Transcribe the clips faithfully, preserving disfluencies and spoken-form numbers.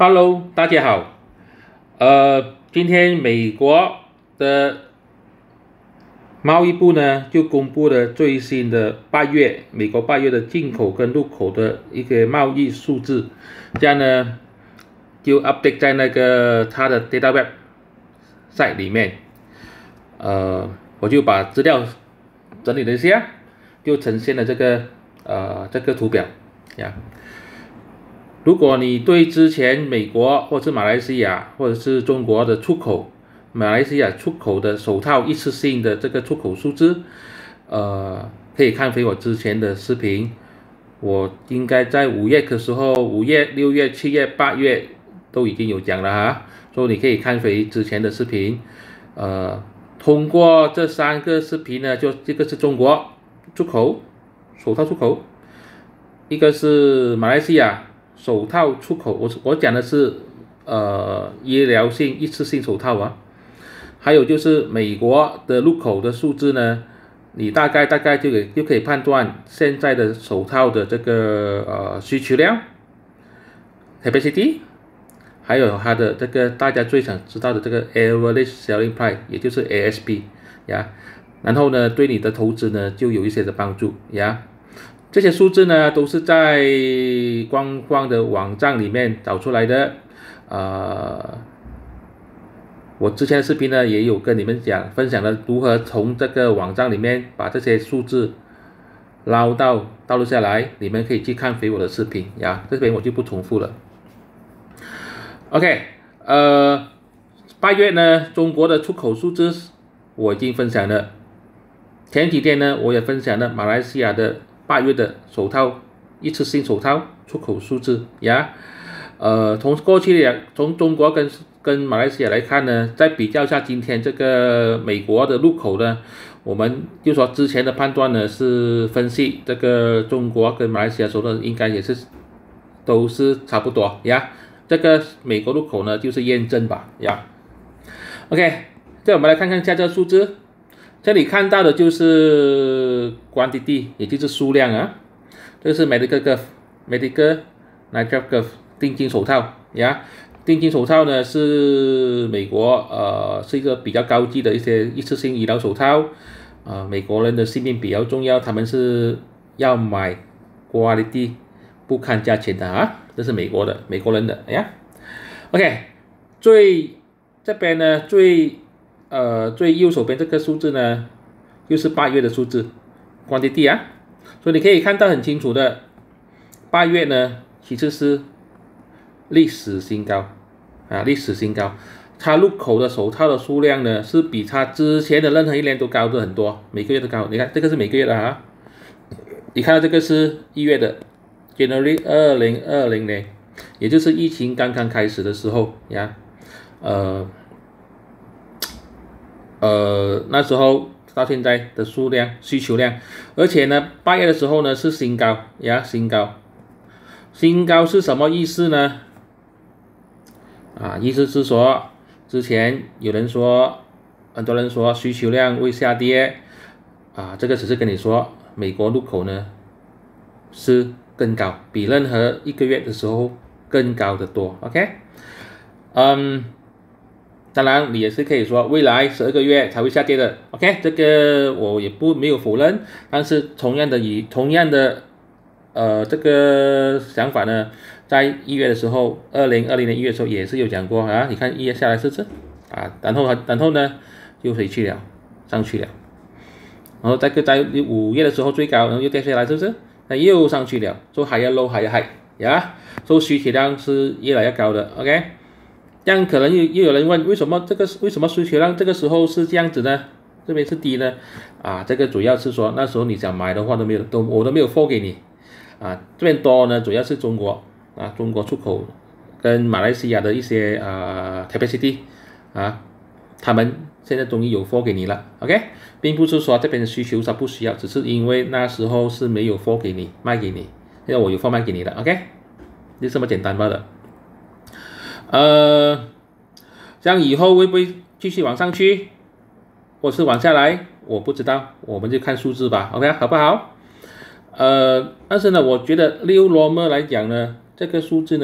Hello，大家好。呃，今天美国的贸易部呢就公布了最新的八月美国八月的进口跟入口的一个贸易数字，这样呢就 update 在那个它的 data web site 里面。呃，我就把资料整理了一下，就呈现了这个呃这个图表呀。如果你对之前美国或是马来西亚或者是中国的出口，马来西亚出口的手套一次性的这个出口数字，呃，可以看回我之前的视频，我应该在五月的时候，五月、六月、七月、八月都已经有讲了哈，所以你可以看回之前的视频，呃，通过这三个视频呢，就这个是中国出口手套出口，一个是马来西亚手套出口，我我讲的是呃医疗性一次性手套啊，还有就是美国的入口的数字呢，你大概大概就可就可以判断现在的手套的这个呃需求量 capacity， 还有它的这个大家最想知道的这个 average selling price， 也就是 A S P 呀，然后呢对你的投资呢就有一些的帮助呀。这些数字呢都是在官方的网站里面找出来的，呃，我之前的视频呢也有跟你们讲分享了如何从这个网站里面把这些数字捞到导入下来，你们可以去看回我的视频呀，这边我就不重复了。OK， 呃，八月呢中国的出口数字我已经分享了，前几天呢我也分享了马来西亚的八月的手套一次性手套出口数字呀，呃，从过去的从中国跟跟马来西亚来看呢，再比较一下今天这个美国的入口呢，我们就说之前的判断呢是分析这个中国跟马来西亚手套应该也是都是差不多呀，这个美国入口呢就是验证吧呀。OK， 这我们来看看一下这个数字。这里看到的就是 quantity， 也就是数量啊，这是 medical glove medical nitrile glove 定金手套呀。定金手套呢是美国呃是一个比较高级的一些一次性医疗手套，呃美国人的性命比较重要，他们是要买 quality 不看价钱的啊，这是美国的美国人的呀。OK， 最这边呢最呃，最右手边这个数字呢，就是八月的数字 ，quantity 啊，所以你可以看到很清楚的，八月呢其实是历史新高啊，历史新高，它入口的手套的数量呢是比它之前的任何一年都高的很多，每个月都高。你看这个是每个月的啊，你看到这个是一月的 ，January 二零二零年，也就是疫情刚刚开始的时候呀，呃。呃，那时候到现在的数量需求量，而且呢，八月的时候呢是新高呀，新高，新高是什么意思呢？啊，意思是说，之前有人说，很多人说需求量会下跌，啊，这个只是跟你说，美国入口呢是更高，比任何一个月的时候更高的多 ，OK， 嗯。当然，你也是可以说未来十二个月才会下跌的 ，OK， 这个我也不没有否认，但是同样的以同样的呃这个想法呢，在一月的时候，二零二零年一月的时候也是有讲过啊，你看一月下来是不是啊？然后然后呢又回去了，上去了，然后这个在五月的时候最高，然后又跌下来，是不是？那又上去了，说 higher low higher high 呀，说需求量是越来越高的 ，OK。这样可能又又有人问，为什么这个为什么需求量这个时候是这样子呢？这边是低呢？啊，这个主要是说那时候你想买的话都没有，都我都没有货给你，啊，这边多呢主要是中国啊，中国出口跟马来西亚的一些啊 capacity 啊，他们现在终于有货给你了 ，OK， 并不是说这边的需求它不需要，只是因为那时候是没有货给你卖给你，现在我有货卖给你了 ，OK， 就这么简单罢了。呃，这样以后会不会继续往上去，或是往下来，我不知道，我们就看数字吧 ，OK， 好不好？呃，但是呢，我觉得六 normal 来讲呢，这个数字呢，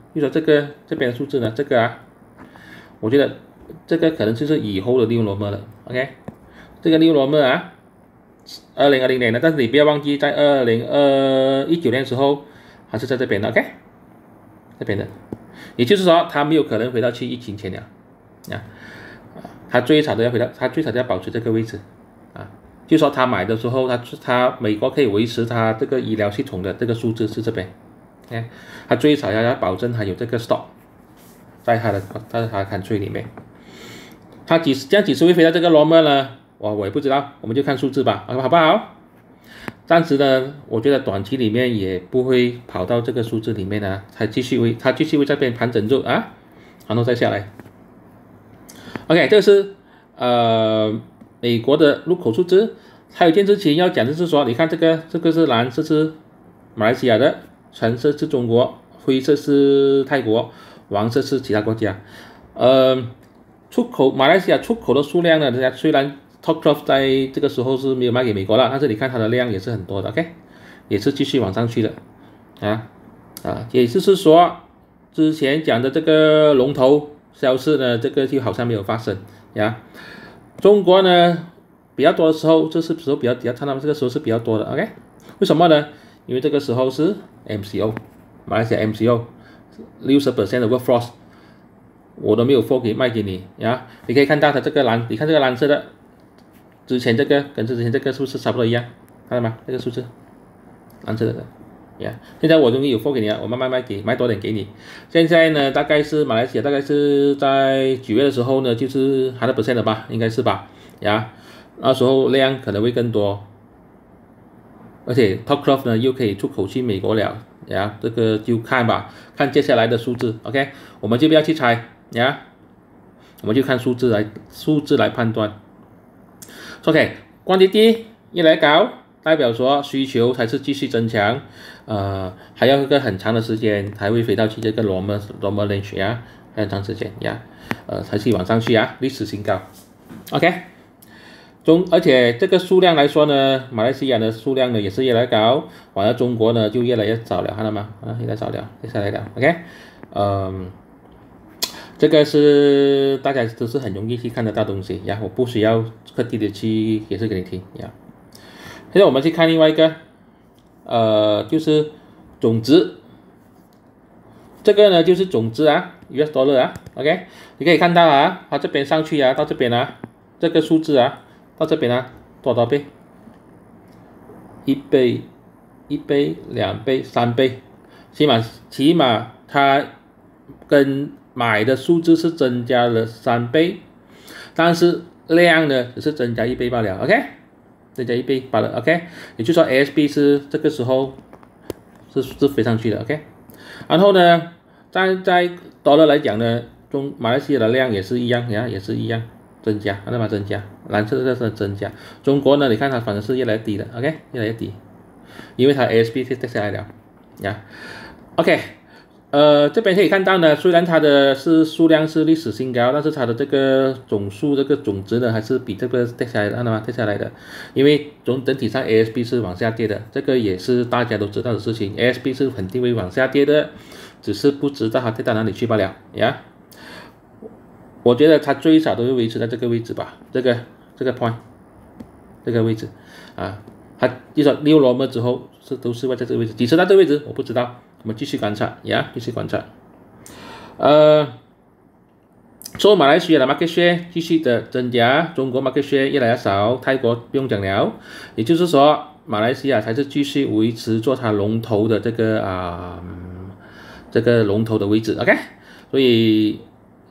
就说这个这边的数字呢，这个啊，我觉得这个可能就是以后的利用罗摩了 ，OK， 这个利用罗摩啊，二零二零年的，但是你不要忘记，在二零二一九年的时候还是在这边的 ，OK， 这边的，也就是说它没有可能回到去疫情前了，啊，它最少都要回到，它最少都要保持这个位置，啊，就说他买的时候，他他美国可以维持它这个医疗系统的这个数字是这边。OK， 它最少要要保证它有这个 stock， 在它的在它的 country 里面，它几这样几时会飞到这个 normal 呢？我我也不知道，我们就看数字吧，好不好？暂时呢，我觉得短期里面也不会跑到这个数字里面呢，它继续会它继续会这边盘整住啊，然后再下来。OK， 这是呃美国的入口数字，还有一件事情要讲的是说，你看这个这个是蓝色是马来西亚的。橙色是中国，灰色是泰国，黄色是其他国家。呃，出口马来西亚出口的数量呢，人家虽然 Topcroft 在这个时候是没有卖给美国了，但是你看它的量也是很多的 ，OK， 也是继续往上去的，啊啊，也就是说之前讲的这个龙头消失呢，这个就好像没有发生呀。中国呢比较多的时候，这是时候比较比较看到这个时候是比较多的 ，OK， 为什么呢？因为这个时候是 M C O， 马来西亚 M C O 六十 percent 的 workforce， 我都没有货给卖给你呀。你可以看到它这个蓝，你看这个蓝色的，之前这个跟之前这个是不是差不多一样？看到吗？这个数字，蓝色的呀。现在我终于有货给你了，我慢慢卖给卖多点给你。现在呢，大概是马来西亚大概是在九月的时候呢，就是百分之百的吧，应该是吧？呀，那时候量可能会更多。而且 Topcroft 呢又可以出口去美国了呀，这个就看吧，看接下来的数字 ，OK， 我们就不要去猜呀，我们就看数字来数字来判断。OK， quantity 越来越高，代表说需求才是继续增强，呃，还要一个很长的时间才会回到去这个 normal normal range 呀，还有很长时间呀，呃，才去往上去啊，历史新高 ，OK。中，而且这个数量来说呢，马来西亚的数量呢也是越来越高，完了中国呢就越来越少了，看到吗？啊，越来越少了，接下来了 ，OK， 嗯，这个是大家都是很容易去看得到东西呀，我不需要特地的去解释给你听呀。现在我们去看另外一个，呃，就是总值，这个呢就是总值啊 ，U S dollar 啊 ，OK， 你可以看到啊，它这边上去啊，到这边啊，这个数字啊。到这边啊，多少倍？一倍、一倍、两倍、三倍，起码起码它跟买的数字是增加了三倍，但是量呢只是增加一倍罢了 ，OK， 增加一倍罢了 ，OK， 也就是说 A S P 是这个时候是是飞上去的 ，OK， 然后呢，在在 dollar 来讲呢，中马来西亚的量也是一样，呀，也是一样。增加，看到吗？增加，蓝色这是增加。中国呢，你看它反正是越来越低的 ，OK， 越来越低，因为它 A S P 是跌下来了，呀 ，OK， 呃，这边可以看到呢，虽然它的是数量是历史新高，但是它的这个总数这个总值呢，还是比这个跌下来的，看到吗？跌下来的，因为总整体上 A S P 是往下跌的，这个也是大家都知道的事情 ，A S P 是肯定会往下跌的，只是不知道它跌到哪里去罢了，呀。我觉得它最少都会维持在这个位置吧，这个这个 point， 这个位置啊，它至少六罗摩之后是都是会在这个位置，几时到这个位置我不知道，我们继续观察呀，继续观察。呃，所以马来西亚的 market share 继续的增加，中国 market share 越来越少，泰国不用讲了，也就是说马来西亚才是继续维持做它龙头的这个啊、嗯、这个龙头的位置 ，OK， 所以。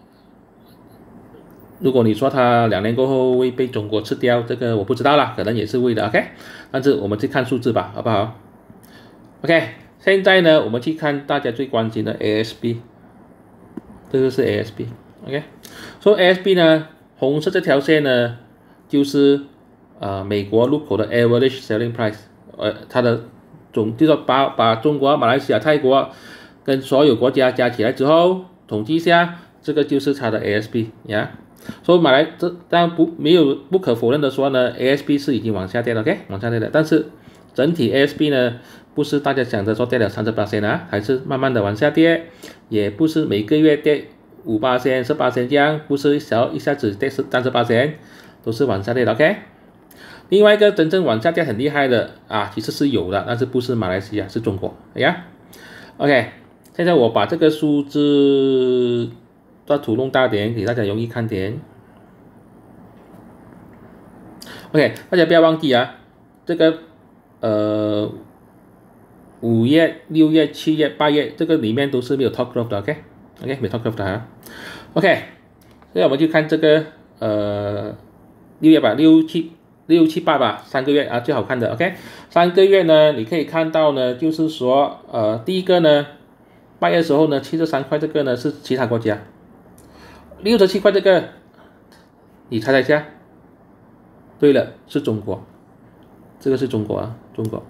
如果你说它两年过后会被中国吃掉，这个我不知道啦，可能也是会的 ，OK。但是我们去看数字吧，好不好 ？OK， 现在呢，我们去看大家最关心的 A S P， 这个是 A S P，OK。所以 A S P 呢，红色这条线呢，就是呃美国入口的 average selling price， 呃，它的总就是说把把中国、马来西亚、泰国跟所有国家加起来之后，统计一下，这个就是它的 A S P 呀。所以马来这当然不没有不可否认的说呢 ，A S P 是已经往下跌了 ，OK， 往下跌了。但是整体 A S P 呢不是大家想的说跌了三十八%啊，还是慢慢的往下跌，也不是每个月跌五%、十%这样，不是小一下子跌三十八%，都是往下跌的 OK。另外一个真正往下跌很厉害的啊，其实是有的，但是不是马来西亚，是中国。哎呀 ，OK， 现在我把这个数字再图弄大点，给大家容易看点。OK， 大家不要忘记啊，这个呃五月、六月、七月、八月这个里面都是没有 top growth 的 ，OK，OK， 没有 top growth 的啊 ，OK， 现在我们就看这个呃六月吧，六七。六七八吧，三个月啊，最好看的 ，OK， 三个月呢，你可以看到呢，就是说，呃，第一个呢，八月的时候呢，七十三块这个呢是其他国家，六十七块这个，你猜猜一下？对了，是中国，这个是中国啊，中国，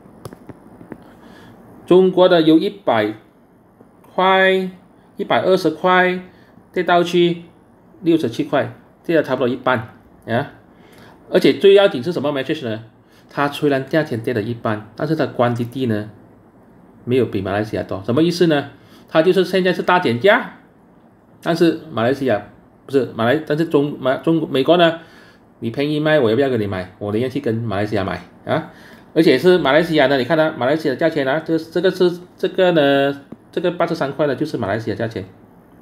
中国的有一百块、一百二十块，跌到去六十七块，跌了差不多一半啊。而且最要紧是什么 message 呢？它虽然价钱跌了一半，但是它quantity呢没有比马来西亚多。什么意思呢？它就是现在是大减价，但是马来西亚不是马来，但是中马中美国呢，你便宜卖我要不要跟你买？我宁愿去跟马来西亚买啊！而且是马来西亚呢，你看它马来西亚的价钱啊，这这个是这个呢，这个八十三块呢就是马来西亚价钱。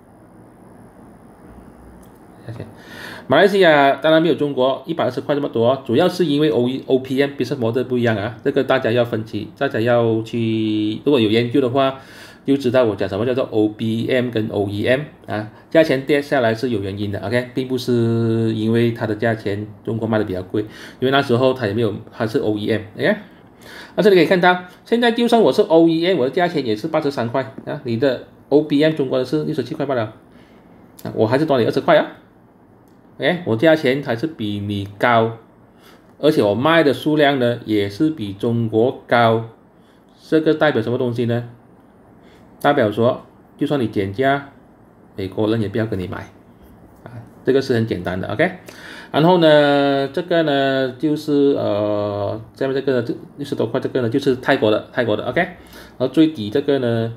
价钱。马来西亚当然没有中国一百二十块这么多，主要是因为 O O P M business model 不一样啊，这个大家要分析，大家要去如果有研究的话，就知道我讲什么叫做 O B M 跟 O E M 啊，价钱跌下来是有原因的 ，OK， 并不是因为它的价钱中国卖的比较贵，因为那时候它也没有，它是 O E M，OK， 那这里可以看到，现在就算我是 O E M， 我的价钱也是八十三块啊，你的 O B M 中国的是六十七块罢了，啊，我还是多你二十块啊。哎，我价钱还是比你高，而且我卖的数量呢也是比中国高，这个代表什么东西呢？代表说，就算你减价，美国人也不要跟你买，啊，这个是很简单的 ，OK。然后呢，这个呢就是呃，下面这个呢六十多块，这个呢就是泰国的，泰国的 ，OK。然后最底这个呢。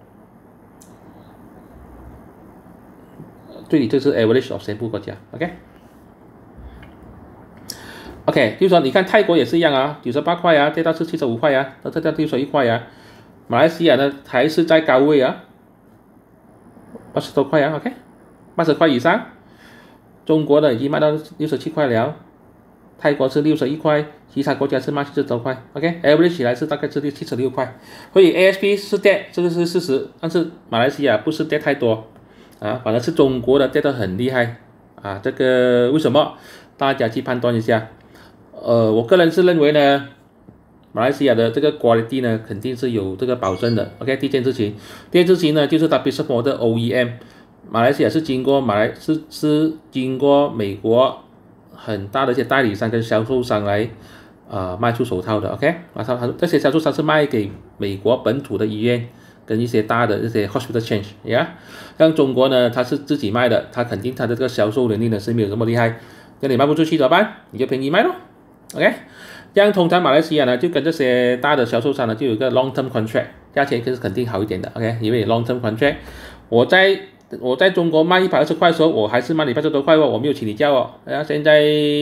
这里就是 average of 全部国家 ，OK，OK， okay? 就是说你看泰国也是一样啊，九十八块啊，跌到是七十五块啊，到这到六十一块啊，马来西亚呢还是在高位啊，八十多块啊 ，OK， 八十块以上，中国的已经卖到六十七块了，泰国是六十一块，其他国家是卖七十多块 ，OK，average 起来是大概是七十六块，所以 A S P 是跌，这个是事实，但是马来西亚不是跌太多。啊，反而是中国的跌得很厉害啊！这个为什么？大家去判断一下。呃，我个人是认为呢，马来西亚的这个 quality 呢，肯定是有这个保证的。OK， 第一件事情，第二件事情呢，就是它 business model O E M， 马来西亚是经过马来是是经过美国很大的一些代理商跟销售商来啊、呃、卖出手套的。OK， 啊，它它这些销售商是卖给美国本土的医院。跟一些大的这些 hospital chain 呀，像中国呢，它是自己卖的，它肯定它的这个销售能力呢是没有这么厉害，那你卖不出去怎么办？你就便宜卖咯 ，OK？ 这样通常马来西亚呢就跟这些大的销售商呢就有一个 long term contract， 价钱可是肯定好一点的 ，OK？ 因为 long term contract， 我在我在中国卖一百二十块的时候，我还是卖你八十多块哦，我没有请你价哦，啊，现在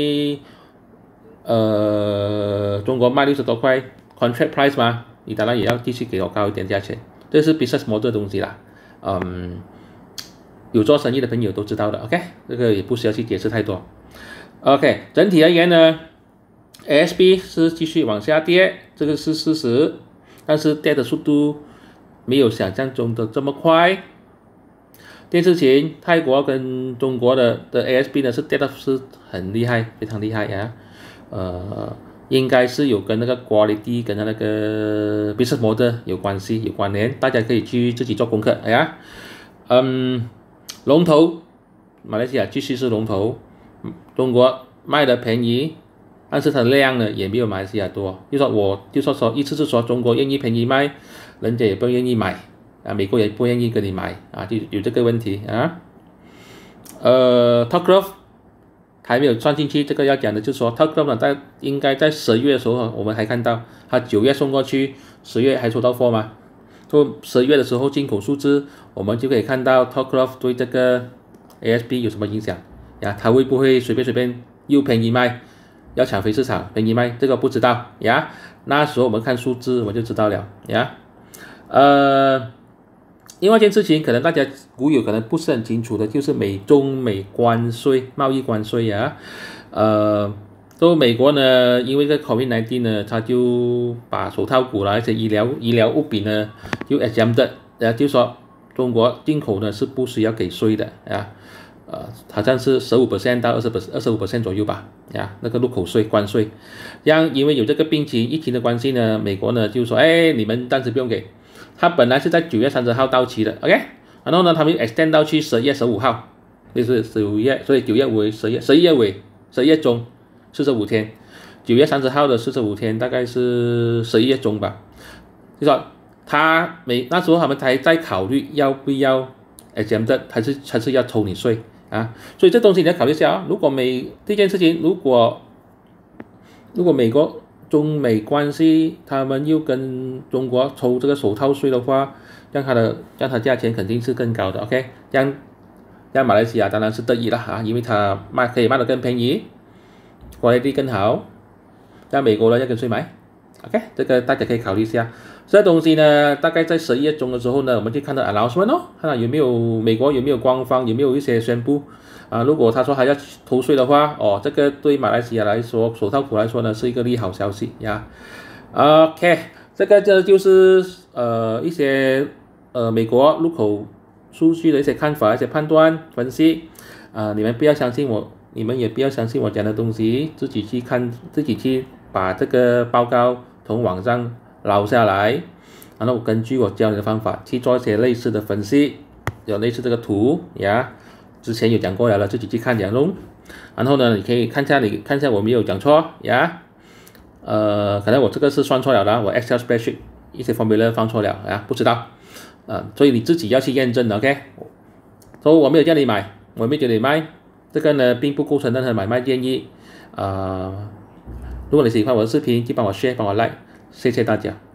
呃中国卖六十多块 contract price 嘛，你当然也要继续给我高一点价钱。这是 business model 的东西啦，嗯，有做生意的朋友都知道的 ，OK， 这个也不需要去解释太多 ，OK， 整体而言呢 ，A S P 是继续往下跌，这个是事实，但是跌的速度没有想象中的这么快。第二事情，泰国跟中国的的 A S P 呢是跌的是很厉害，非常厉害呀，呃。应该是有跟那个 quality 跟那个 business model 有关系有关联，大家可以去自己做功课。哎呀，嗯，龙头，马来西亚继续是龙头，中国卖的便宜，但是它的量呢也没有马来西亚多。就说我就说说意思是说中国愿意便宜卖，人家也不愿意买啊，美国也不愿意跟你买啊，就有这个问题啊。呃 ，top growth 还没有算进去。这个要讲的就是说 Telkom 呢，在应该在十月的时候，我们还看到它九月送过去，十月还收到货吗？就十月的时候进口数字，我们就可以看到 Telkom 对这个 A S P 有什么影响呀？它会不会随便随便又便宜卖，要抢回市场便宜卖？这个不知道呀。那时候我们看数字我们就知道了呀。呃，另外一件事情可能大家股友可能不是很清楚的，就是美中美关税、贸易关税呀。呃，都美国呢，因为这 COVID 十九 呢，它就把手套股啦、一些医疗医疗物品呢，就 exempted， 呃，就说中国进口呢是不需要给税的啊。呃，好像是 百分之十五 到 二十 二十五 左右吧，呀，那个入口税关税，让因为有这个病情疫情的关系呢，美国呢就说，哎，你们暂时不用给，它本来是在九月三十号到期的 ，OK， 然后呢，他们 extend 到去十月十五号，就是九月，所以九月尾、十月、十一月尾、十一月中，四十五天，九月三十号的四十五天，大概是十一月中吧，就说他美那时候他们还在考虑要不要 exempt， 还是还是要抽你税。啊，所以这东西你要考虑一下啊。如果美这件事情，如果如果美国中美关系，他们又跟中国抽这个手套税的话，让它的让它价钱肯定是更高的。OK， 让让马来西亚当然是得益了啊，因为它卖可以卖得更便宜，quality力更好。让美国呢要跟谁买 ？OK， 这个大家可以考虑一下。这东西呢，大概在十一月中的时候呢，我们就看到 announcement 哦，看到有没有美国有没有官方有没有一些宣布啊？如果他说还要投税的话，哦，这个对马来西亚来说，手套股来说呢，是一个利好消息呀。OK， 这个这就是呃一些呃美国入口数据的一些看法、一些判断分析啊，你们不要相信我，你们也不要相信我讲的东西，自己去看，自己去把这个报告从网上捞下来，然后根据我教你的方法去做一些类似的分析，有类似这个图呀，之前有讲过了，自己去看讲弄。然后呢，你可以看一下，你看一下我没有讲错呀，呃，可能我这个是算错了的，我 Excel spreadsheet 一些 formula 放错了啊，不知道，啊、呃，所以你自己要去验证的 ，OK？ 所以我没有叫你买，我没有叫你卖，这个呢并不构成任何买卖建议，啊、呃，如果你喜欢我的视频，就帮我 share， 帮我 like。谢谢大家。